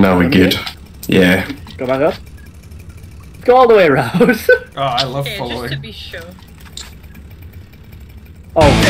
Now we're good. Yeah. Go back up. Go all the way around. Oh, I love Okay, following. just to be sure. Oh.